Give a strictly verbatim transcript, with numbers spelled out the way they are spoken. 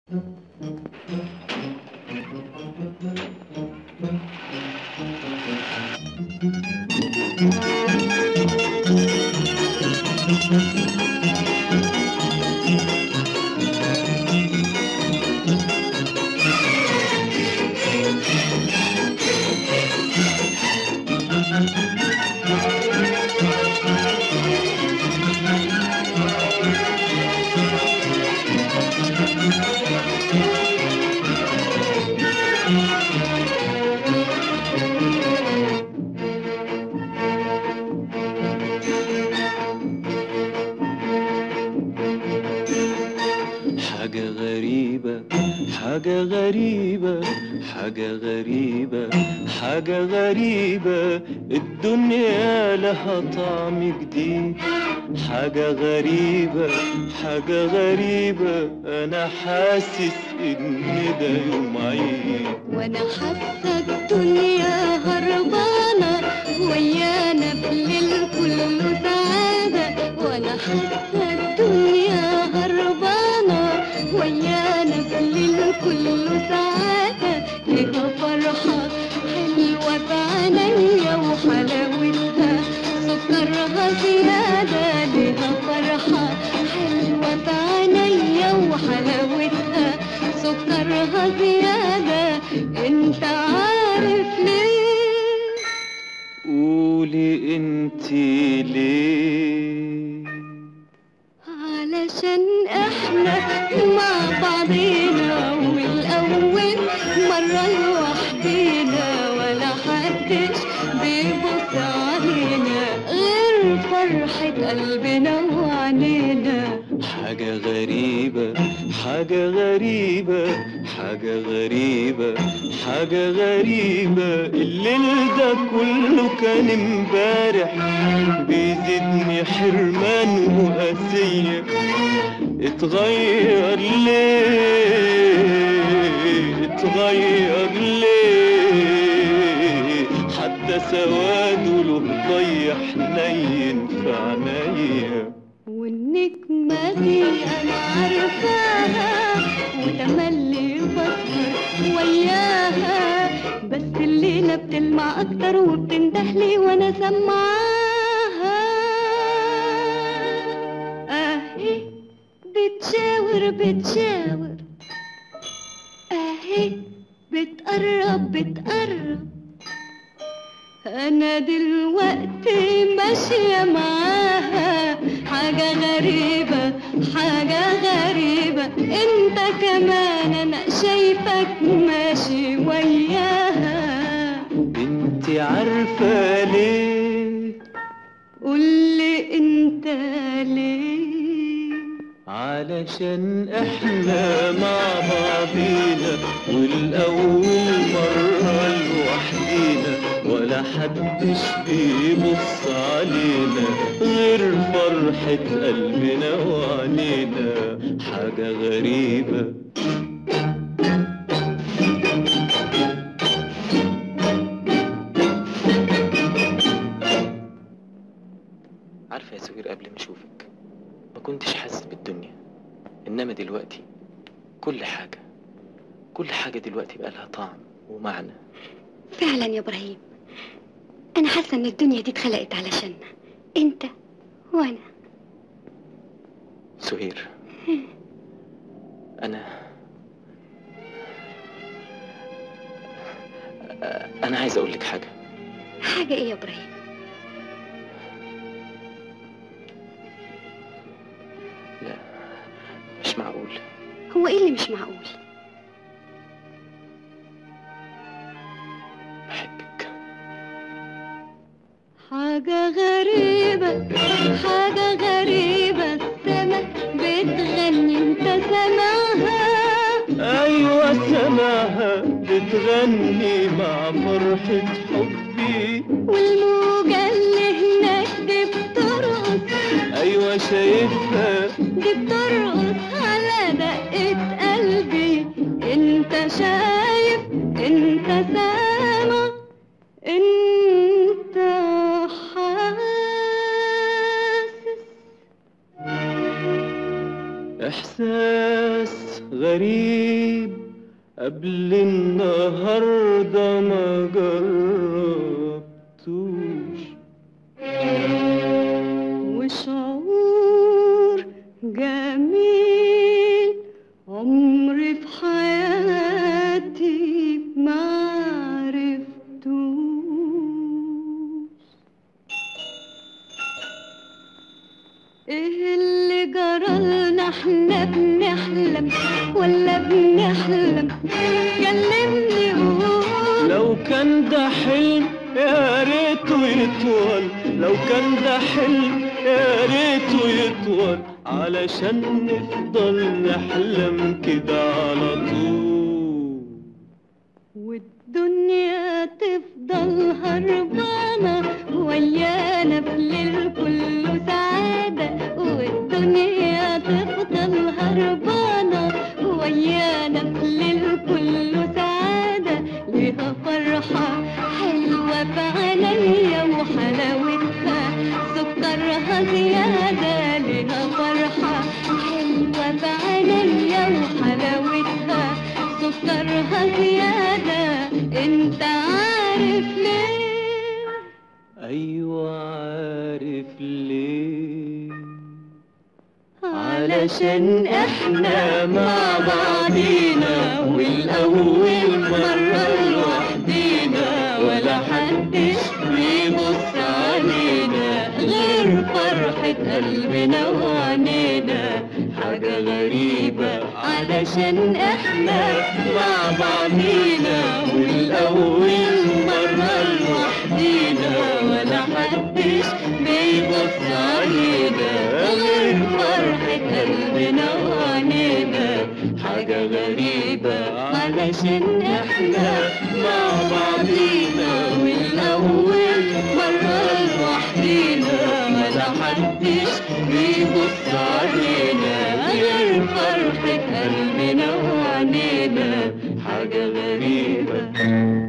حاجة غريبة حاجة غريبة حاجة غريبة حاجة غريبة، الدنيا لها طعم جديد. حاجة غريبة حاجة غريبة، أنا حاسس إن ده يوم عيد، وأنا حاسة الدنيا هربانة ويانا بالليل كله سعادة. وأنا حاسة الدنيا هربانة ويانا بالليل كله سعادة. ليها فرحة حلوة بعينيا وحلاوتها سكرها زيادة. ليها فرحة حلوة بعينيا وحلاوتها سكرها زيادة. انت عارف ليه؟ قولي انتي ليه؟ علشان احنا مع بعضينا والاول مرة لوحدينا، ولا حدش بيبص علينا غير فرحة قلبنا وعنينا. حاجة غريبة حاجة غريبة حاجة غريبة حاجة غريبة، الليل ده كله كان امبارح بيزيدني حرمان وقاسية. اتغير ليه اتغير ليه، حتى سواده له ضي حنين في عينيا. والنجمة دي أنا عارفاها وتملي بسهر وياها، بس الليلة بتلمع أكتر وبتندهلي وأنا سمعاها. أهي بتشاور بتشاور، أهي بتقرب بتقرب، أنا دلوقتي ماشية معاها. حاجة غريبة حاجة غريبة، انت كمان أنا شايفك ماشي وياها. انتي عارفة ليه؟ قولي انت ليه؟ علشان احنا مع بعضينا والأول مرة لوحدينا، ولا حدش بيبص علينا غير فرحة قلبنا وعنينا. حاجة غريبة عارفة يا سهير، قبل ما اشوفك ما كنتش حاسس بالدنيا، انما دلوقتي كل حاجة كل حاجة دلوقتي بقى لها طعم ومعنى. فعلا يا ابراهيم، انا حاسة ان الدنيا دي اتخلقت علشاننا، انت وانا. سهير، انا انا عايز اقول لك حاجة. حاجة ايه يا ابراهيم؟ لا مش معقول. هو ايه اللي مش معقول؟ بحبك. حاجة غريبة حاجة غريبة، السما بتغني انت سامعها؟ ايوه سماها بتغني مع فرحة حبي، والموجة اللي هناك دي بترقص. ايوه شايفها دي بترقص على دقة قلبي. انت شايف انت سامع انت حاسس. إحساس غريب قبل النهاردة ما جربتوش، وشعور جميل عمري في حياتي ما عرفتوش. ايه اللي جرالنا؟ احنا بنحلم ولا بنحلم؟ كلمني قول. لو كان ده حلم يا ريته يطول، لو كان ده حلم يا ريته يطول، علشان نفضل نحلم كده على طول، والدنيا تفضل هربانة ويانا في الليل كله سعادة، والدنيا تفضل هربانة ويانا في الليل كله سعادة. ليها فرحة حلوة في عينيا وحلاوتها سكرها زيادة، ليها فرحة حلوة في عينيا وحلاوتها سكرها زيادة. انت عارف ليه؟ أيوة عارف ليه، علشان احنا مع بعضينا والأول مرة لوحدينا، ولا حدش بيبص علينا غير فرحة قلبنا وعنينا. حاجة غريبة علشان احنا مع بعضينا والأول مرة لوحدينا، ولا حدش بيبص علينا غير فرحة قلبنا وعنينا. حاجة غريبة علشان احنا مع بعضينا والأول مرة لوحدينا، ولا حدش بيبص علينا غير فرحة قلبنا وعنينا. حاجة غريبة.